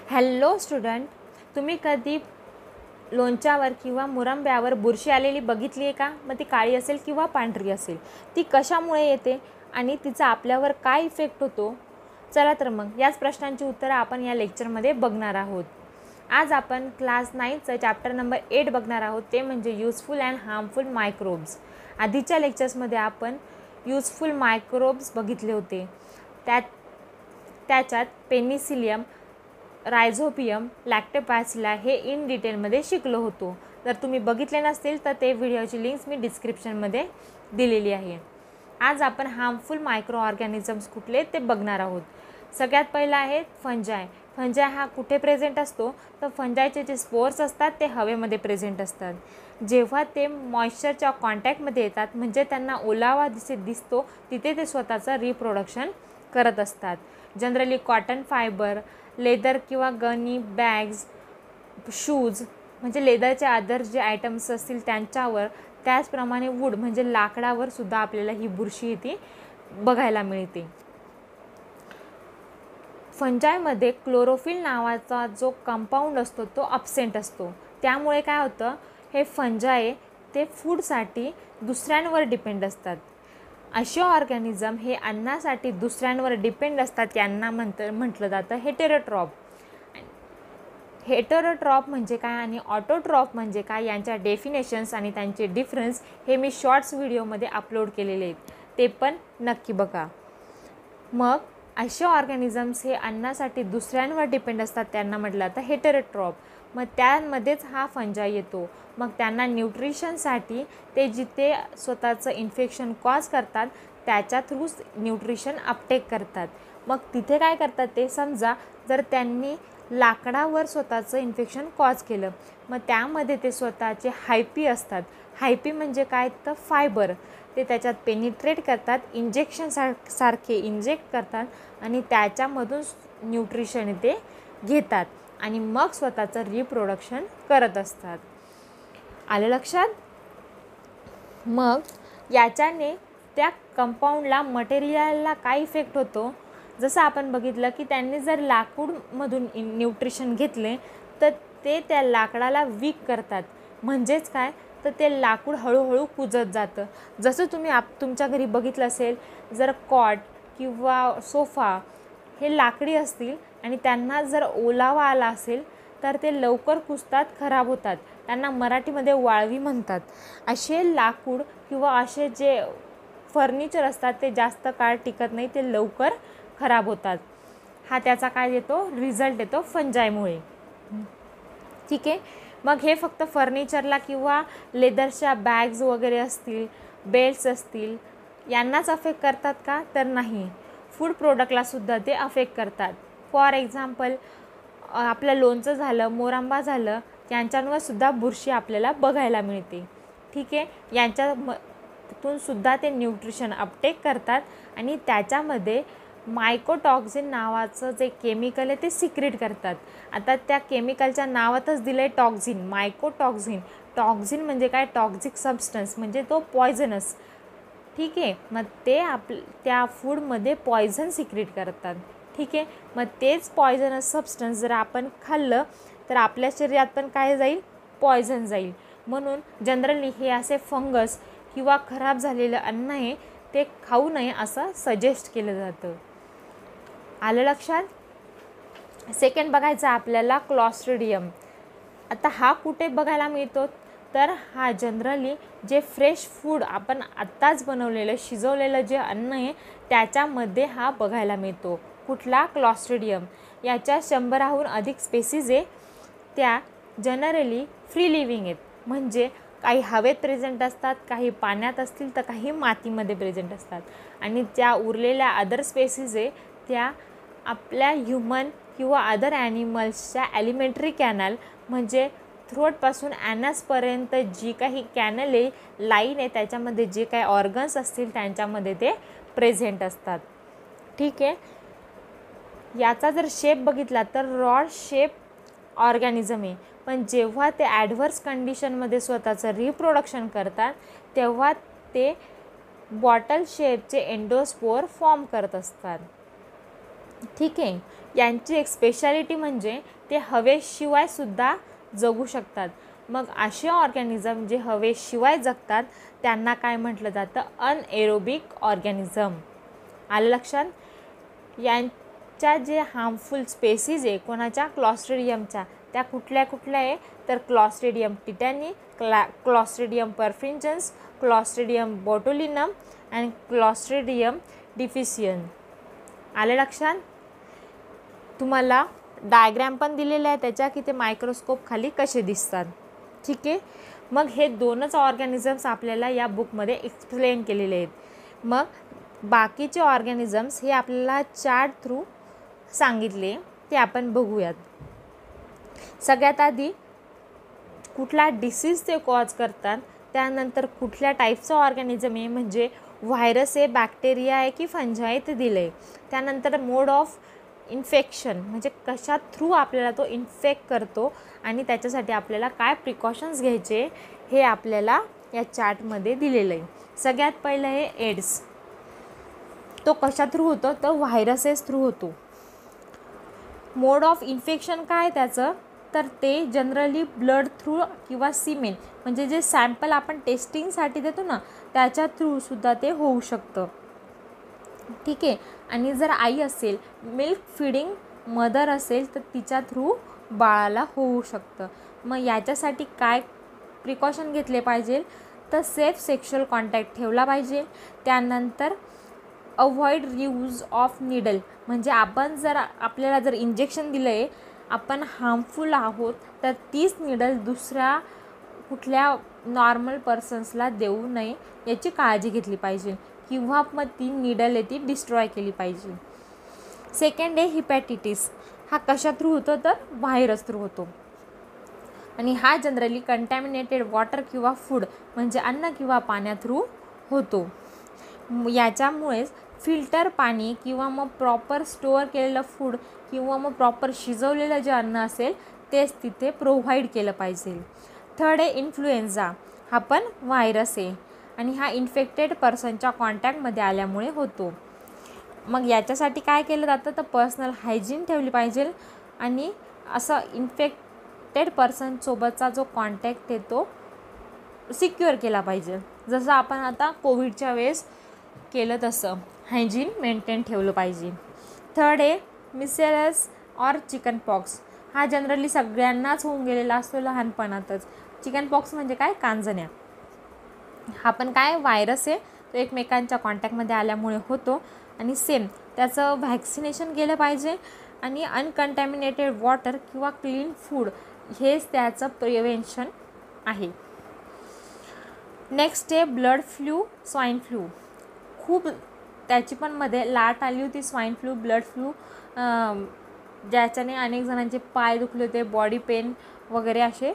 Hello student, तुम्ही कधी लोणच्यावर किंवा मुरंब्यावर बुरशी आलेली बघितली आहे का? मग ती काळी असेल किंवा पांढरी असेल, ती कशामुळे येते आणि तिचा आपल्यावर काय इफेक्ट होतो? चला तर मग याच प्रश्नांची उत्तरं आपण या लेक्चरमध्ये बघणार आहोत. आज आपण क्लास 9चं चॅप्टर नंबर 8 बघणार आहोत, ते म्हणजे युजफुल अँड हार्मफुल मायक्रोब्स. आधीच्या लेक्चर्समध्ये आपण युजफुल मायक्रोब्स बघितले होते. त्याच्यात पेनिसिलियम, रायझोबियम, लॅक्टोबॅसिला हे इन डिटेलमध्ये शिकलो होतो. जर तुम्ही बघितले नसतील तर ते व्हिडिओची लिंक्स मी डिस्क्रिप्शनमध्ये दिलेली आहे. आज आपण हार्मफुल मायक्रो ऑर्गॅनिझम्स कुठले ते बघणार आहोत. सगळ्यात पहिला आहे फंजाय. फंजाय हा कुठे प्रेझेंट असतो? तर फंजायचे जे स्पोर्स असतात ते हवेमध्ये प्रेझेंट असतात. जेव्हा ते मॉइश्चरच्या कॉन्टॅक्टमध्ये येतात, म्हणजे त्यांना ओलावा दिसतो, तिथे ते स्वतःचं रिप्रोडक्शन करत असतात. जनरली कॉटन फायबर, लेदर किंवा गनी बॅग्स, शूज म्हणजे लेदरचे अदर जे आयटम्स असतील त्यांच्यावर, त्याचप्रमाणे वूड म्हणजे लाकडावर सुद्धा आपल्याला ही बुरशी ती बघायला मिळते. फंजायमध्ये क्लोरोफिल नावाचा जो कंपाऊंड असतो तो अब्सेंट असतो. त्यामुळे काय होतं, हे फंजाय ते फूडसाठी दुसऱ्यांवर डिपेंड असतात. असे ऑर्गॅनिझम हे अन्नासाठी दुसऱ्यांवर डिपेंड असतात. यांना म्हटलं जातं हेटेरोट्रॉप. हेटेरोट्रॉप म्हणजे काय आणि ऑटोट्रॉप म्हणजे काय, यांच्या डेफिनेशन्स आणि त्यांचे डिफरन्स हे मी शॉर्ट्स व्हिडिओमध्ये अपलोड केलेले आहेत, ते पण नक्की बघा. मग असे ऑर्गॅनिझम्स हे अन्नासाठी दुसऱ्यांवर डिपेंड असतात, त्यांना म्हटलं जातं हेटेरोट्रॉप. मग त्यामध्येच हा फंजाय येतो. मग त्यांना न्यूट्रिशनसाठी ते जिथे स्वतःचं इन्फेक्शन कॉज करतात त्याच्या थ्रूच न्यूट्रिशन अपटेक करतात. मग तिथे काय करतात ते, समजा जर त्यांनी लाकडावर स्वतःचं इन्फेक्शन कॉज केलं, मग त्यामध्ये ते स्वतःचे हायपी असतात. हायपी म्हणजे काय, तर फायबर ते त्याच्यात पेनिट्रेट करतात, इंजेक्शन सारखे इंजेक्ट करतात आणि त्याच्यामधून न्यूट्रिशन ते घेतात आणि मग स्वतःचं रिप्रोडक्शन करत असतात. आलं लक्षात? मग याच्याने त्या कंपाऊंडला, मटेरियलला काय इफेक्ट होतो? जसं आपण बघितलं की त्यांनी जर लाकूडमधून न्यूट्रिशन घेतले तर ते त्या लाकडाला वीक करतात. म्हणजेच काय, तर ते लाकूड हळूहळू कुजत जातं. जसं तुम्ही तुमच्या घरी बघितलं असेल, जर कॉट किंवा सोफा हे लाकडी असतील आणि त्यांना जर ओलावा आला असेल तर ते लवकर कुजतात, खराब होतात. त्यांना मराठीमध्ये वाळवी म्हणतात. असे लाकूड किंवा असे जे फर्निचर असतात ते जास्त काळ टिकत नाही, ते लवकर खराब होतात. हा त्याचा काय येतो, रिझल्ट येतो फंजायमुळे. ठीक आहे. मग हे फक्त फर्निचरला किंवा लेदरच्या बॅग्स वगैरे असतील, बेल्ट्स असतील, यांनाच अफेक्ट करतात का? तर नाही, फूड प्रोडक्टलासुद्धा ते अफेक्ट करतात. फॉर एक्झाम्पल, आपलं लोणचं झालं, मोरंबा झालं, यांच्यावरसुद्धा बुरशी आपल्याला बघायला मिळते. ठीक आहे. यांच्यातून सुद्धा ते न्यूट्रिशन अपटेक करतात आणि त्याच्यामध्ये मायकोटॉक्झिन नावाचं जे केमिकल आहे ते सिक्रेट करतात. आता त्या केमिकलच्या नावातच दिलं आहे टॉक्झिन, मायकोटॉक्झिन. टॉक्झिन म्हणजे काय, टॉक्झिक सबस्टन्स म्हणजे तो पॉयझनस. ठीक आहे. मग ते त्या फूडमध्ये पॉयझन सिक्रेट करतात. ठीक आहे. मग तेच पॉयझनस सबस्टन्स जर आपण खाल्लं तर आपल्या शरीरात पण काय जाईल, पॉयझन जाईल. म्हणून जनरली हे असे फंगस किंवा खराब झालेलं अन्न आहे ते खाऊ नये असं सजेस्ट केलं जातं. आलं लक्षात? सेकंड बघायचं आपल्याला क्लॉस्ट्रिडियम. आता हा कुठे बघायला मिळतो? तर हा जनरली जे फ्रेश फूड आपण आत्ताच बनवलेलं, शिजवलेलं जे अन्न आहे त्याच्यामध्ये हा बघायला मिळतो. कुठला? क्लॉस्ट्रिडियम. याच्या 100हून अधिक स्पेसीज आहे. त्या जनरली फ्री लिव्हिंग आहेत, म्हणजे काही हवेत प्रेझेंट असतात, काही पाण्यात असतील तर काही मातीमध्ये प्रेझेंट असतात. आणि त्या उरलेल्या अदर स्पेसीज आहे त्या आपल्या ह्युमन किंवा अदर ॲनिमल्सच्या ॲलिमेंटरी कॅनल म्हणजे थ्रोटपासून ॲनसपर्यंत जी काही कॅनल आहे, लाईन आहे, त्याच्यामध्ये जे काही ऑर्गन्स असतील त्यांच्यामध्ये ते प्रेझेंट असतात. ठीक आहे. याचा जर शेप बघितला तर रॉड शेप ऑर्गॅनिझम आहे, पण जेव्हा ते ॲडव्हर्स कंडिशनमध्ये स्वतःचं रिप्रोडक्शन करतात तेव्हा ते बॉटल शेपचे एंडोस्पोर फॉर्म करत असतात. ठीक आहे. यांची एक स्पेशालिटी म्हणजे ते हवेशिवाय सुद्धा जगू शकतात. मग असे ऑर्गॅनिझम जे हवेशिवाय जगतात त्यांना काय म्हटलं जातं? Anaerobic organism. आलं लक्षात? यांच्या जे हार्मफुल स्पेसीज आहे कोणाच्या? क्लॉस्ट्रिडियमच्या. त्या कुठल्या कुठल्या आहे? तर clostridium tetani, clostridium perfringens, clostridium botulinum आणि क्लॉस्ट्रिडियम डिफिसियन. आलं लक्षात? तुम्हाला डायग्रॅम पण दिलेला आहे त्याच्या की ते मायक्रोस्कोप खाली कसे दिसतात. ठीक आहे. मग हे दोनच ऑर्गॅनिझम्स आपल्याला या बुकमध्ये एक्सप्लेन केलेले आहेत. मग बाकीचे ऑर्गॅनिझम्स हे आपल्याला चार्ट थ्रू सांगितले ते आपण बघूयात. सगळ्यात आधी कुठला डिसीज ते कॉज करतात, त्यानंतर कुठल्या टाईपचं ऑर्गॅनिझम आहे म्हणजे व्हायरस आहे, बॅक्टेरिया आहे की फंजाई आहे ते दिलं आहे. त्यानंतर मोड ऑफ इन्फेक्शन म्हणजे कशा थ्रू आपल्याला तो इन्फेक्ट करतो आणि त्याच्यासाठी आपल्याला काय प्रिकॉशन्स घ्यायचे हे आपल्याला या चार्टमध्ये दिलेलं आहे. सगळ्यात पहिलं आहे एड्स. तो कशा थ्रू होतो? तर व्हायरसेस थ्रू होतो. मोड ऑफ इन्फेक्शन काय त्याचं? तर ते जनरली ब्लड थ्रू किंवा सिमेन म्हणजे जे सॅम्पल आपण टेस्टिंगसाठी देतो ना त्याच्या थ्रूसुद्धा ते होऊ शकतं. ठीक आहे. आणि जर आई असेल, मिल्क फिडिंग मदर असेल तर तिच्या थ्रू बाळाला होऊ शकतं. मग याच्यासाठी काय प्रिकॉशन घेतले पाहिजे? तर सेफ सेक्शुअल कॉन्टॅक्ट ठेवला पाहिजे. त्यानंतर अवॉइड यूज ऑफ निडल म्हणजे आपण जर आपल्याला जर इंजेक्शन दिलं आहे, आपण हार्मफुल आहोत तर तीच निडल दुसऱ्या कुठल्या नॉर्मल पर्सन्सला देऊ नये याची काळजी घेतली पाहिजे किंवा मग ती निडल आहे ती डिस्ट्रॉय केली पाहिजे. सेकंड आहे हिपॅटिटिस. हा कशा थ्रू होतो? तर व्हायरस थ्रू होतो आणि हा जनरली कंटॅमिनेटेड वॉटर किंवा फूड म्हणजे अन्न किंवा पाण्या थ्रू होतो. याच्यामुळेच फिल्टर पाणी किंवा मग प्रॉपर स्टोअर केलेलं फूड किंवा मग प्रॉपर शिजवलेलं जे अन्न असेल तेच तिथे प्रोव्हाइड केलं पाहिजे. थर्ड आहे इन्फ्लुएन्झा. हा पण व्हायरस आहे आणि हा इन्फेक्टेड पर्सनच्या कॉन्टॅक्टमध्ये आल्यामुळे होतो. मग याच्यासाठी काय केलं जातं? तर पर्सनल हायजीन ठेवली पाहिजे आणि असं इन्फेक्टेड पर्सनसोबतचा जो कॉन्टॅक्ट आहे तो सिक्युअर केला पाहिजे. जसं आपण आता कोविडच्या वेळेस केलं तसं हायजीन मेंटेन ठेवलं पाहिजे. थर्ड आहे मिसेलस ऑर चिकन पॉक्स. हा जनरली सगळ्यांनाच होऊन गेलेला असतो लहानपणातच. चिकन पॉक्स म्हणजे काय? कांजण्या. हा पण काय? व्हायरस आहे. तो एकमेकांच्या कॉन्टॅक्टमध्ये आल्यामुळे होतो आणि सेम त्याचं व्हॅक्सिनेशन केलं पाहिजे आणि अनकंटॅमिनेटेड वॉटर किंवा क्लीन फूड हेच त्याचं प्रिव्हेन्शन आहे. नेक्स्ट आहे ब्लड फ्लू, स्वाईन फ्लू. खूप त्याची पण मध्ये लाट आली होती स्वाईन फ्लू, ब्लड फ्लू, ज्याच्याने अनेक जणांचे पाय दुखले होते, बॉडी पेन वगैरे असे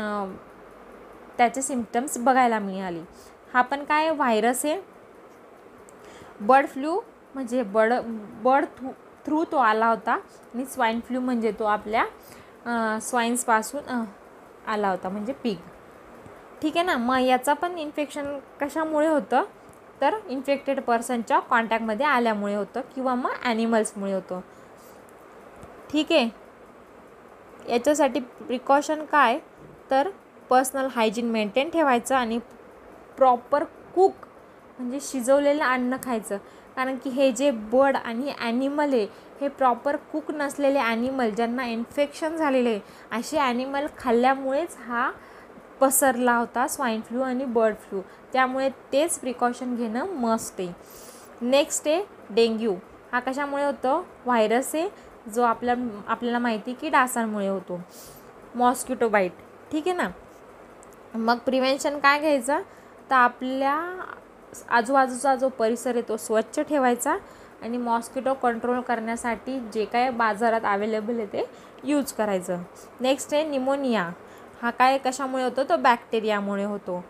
त्याचे सिम्पटम्स बघायला मिळाले. हा पण काय? व्हायरस आहे. बर्ड फ्लू म्हणजे बर्ड थ्रू तो आला होता आणि स्वाईन फ्लू म्हणजे तो आपल्या स्वाईन्सपासून आला होता म्हणजे पिग. ठीक आहे ना. मग याचा पण इन्फेक्शन कशामुळे होतं? तर इन्फेक्टेड पर्सनच्या कॉन्टॅक्टमध्ये आल्यामुळे होतं किंवा मग ॲनिमल्समुळे होतं. ठीक आहे. याच्यासाठी प्रिकॉशन काय? तर पर्सनल हायजीन मेंटेन ठेवायचं आणि प्रॉपर कुक म्हणजे शिजवलेलं अन्न खायचं. कारण की हे जे बर्ड आणि ॲनिमल आहे हे प्रॉपर कुक नसलेले ॲनिमल ज्यांना इन्फेक्शन झालेले आहे असे ॲनिमल खाल्ल्यामुळेच हा पसरला होता स्वाईन फ्लू आणि बर्ड फ्लू. त्यामुळे तेच प्रिकॉशन घेणं मस्ट आहे. नेक्स्ट आहे डेंग्यू. हा कशामुळे होतो? व्हायरस आहे जो आपल्याला माहिती की डासांमुळे होतो. Mosquito bite. ठीक आहे ना. मग प्रिव्हेन्शन काय घ्यायचं? तर आपल्या आजूबाजूचा जो परिसर आहे तो स्वच्छ ठेवायचा आणि मॉस्किटो कंट्रोल करण्यासाठी जे काय बाजारात अवेलेबल आहे ते यूज करायचं. नेक्स्ट आहे निमोनिया. हा काय कशामुळे होतो? तो बॅक्टेरियामुळे होतो.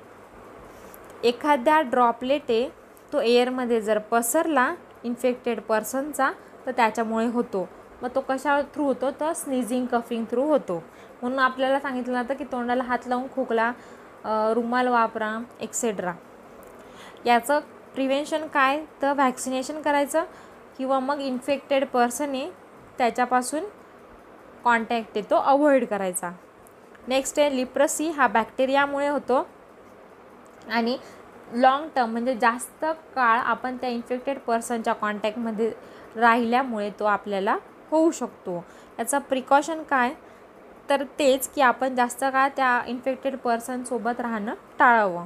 एखाद्या ड्रॉपलेट आहे तो एअरमध्ये जर पसरला इन्फेक्टेड पर्सनचा तर त्याच्यामुळे होतो. मग तो कशा थ्रू होतो? तर स्नीझिंग कफिंग थ्रू होतो. म्हणून आपल्याला सांगितलं जातं की तोंडाला हात लावून खोकला, रुमाल वापरा एक्सेट्रा. याचं प्रिव्हेन्शन काय? तर व्हॅक्सिनेशन करायचं किंवा मग इन्फेक्टेड पर्सन आहे त्याच्यापासून कॉन्टॅक्ट आहे तो अवॉइड करायचा. नेक्स्ट आहे लिप्रसी. हा बॅक्टेरियामुळे होतो आणि लॉंग टर्म म्हणजे जास्त काळ आपण त्या इन्फेक्टेड पर्सनच्या कॉन्टॅक्टमध्ये राहिल्यामुळे तो आपल्याला होऊ शकतो. याचा प्रिकॉशन काय, तर तेच की आपण जास्त काळ त्या इन्फेक्टेड पर्सनसोबत राहणं टाळावं.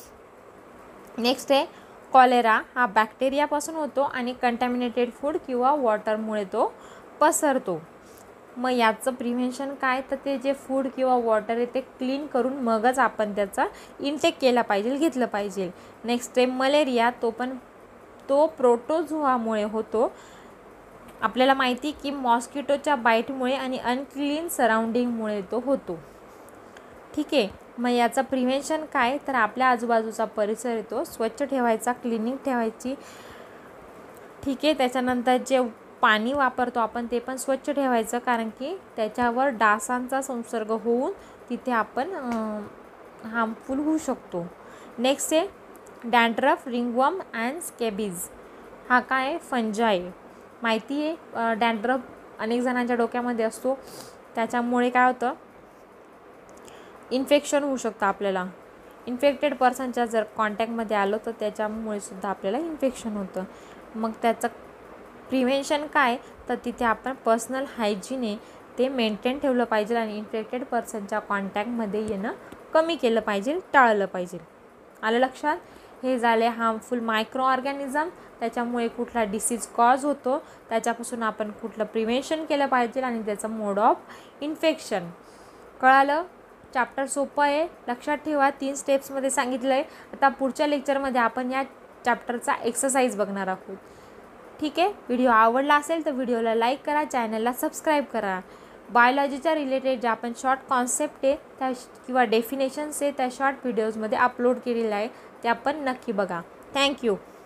नेक्स्ट आहे कॉलेरा. हा बॅक्टेरियापासून होतो आणि कंटॅमिनेटेड फूड किंवा वॉटरमुळे तो पसरतो. मग याचं प्रिव्हेन्शन काय, तर ते जे फूड किंवा वॉटर आहे ते क्लीन करून मगच आपण त्याचा इनटेक केला पाहिजे, घेतलं पाहिजे. नेक्स्ट आहे मलेरिया. तो प्रोटोझोआमुळे होतो. आपल्याला माहिती की मॉस्किटोच्या बाईटमुळे आणि अनक्लीन सराउंडिंगमुळे तो होतो. ठीक आहे. मग याचं प्रिव्हेन्शन काय, तर आपल्या आजूबाजूचा परिसर आहे तो स्वच्छ ठेवायचा, क्लिनिंग ठेवायची. ठीक आहे. त्याच्यानंतर जे पाणी वापरतो आपण ते पण स्वच्छ ठेवायचं, कारण की त्याच्यावर डासांचा संसर्ग होऊन तिथे आपण हार्मफुल होऊ शकतो. नेक्स्ट आहे डॅन्ड्रफ, रिंगवर्म अँड स्कॅबीज. हा काय फंजाई माहिती आहे. डॅन्ड्रफ अनेक जणांच्या डोक्यामध्ये असतो, त्याच्यामुळे काय होतं इन्फेक्शन होऊ शकतं आपल्याला. इन्फेक्टेड पर्सनच्या जर कॉन्टॅक्टमध्ये आलो तर त्याच्यामुळे सुद्धा आपल्याला इन्फेक्शन होतं. मग त्याचं प्रिव्हेन्शन काय, तर तिथे आपण पर्सनल हायजीन आहे ते मेंटेन ठेवलं पाहिजे आणि इन्फेक्टेड पर्सनच्या कॉन्टॅक्टमध्ये येणं कमी केलं पाहिजे, टाळलं पाहिजे. आलं लक्षात. हे झाले हार्मफुल मायक्रो ऑर्गॅनिझम, त्याच्यामुळे कुठला डिसीज कॉज होतो, त्याच्यापासून आपण कुठलं प्रिव्हेन्शन केलं पाहिजे आणि त्याचं मोड ऑफ इन्फेक्शन कळालं. चॅप्टर सोपं आहे, लक्षात ठेवा. 3 स्टेप्समध्ये सांगितलं आहे. आता पुढच्या लेक्चरमध्ये आपण या चॅप्टरचा एक्सरसाइज बघणार आहोत. ठीक आहे. व्हिडिओ आवडला असेल तर व्हिडिओला लाईक करा, चॅनलला सबस्क्राईब करा. बायोलॉजीच्या रिलेटेड ज्या आपण शॉर्ट कॉन्सेप्ट आहे त्या किंवा डेफिनेशन्स आहे त्या शॉर्ट व्हिडिओजमध्ये अपलोड केलेलं आहे, त्या पण नक्की बघा. थँक्यू.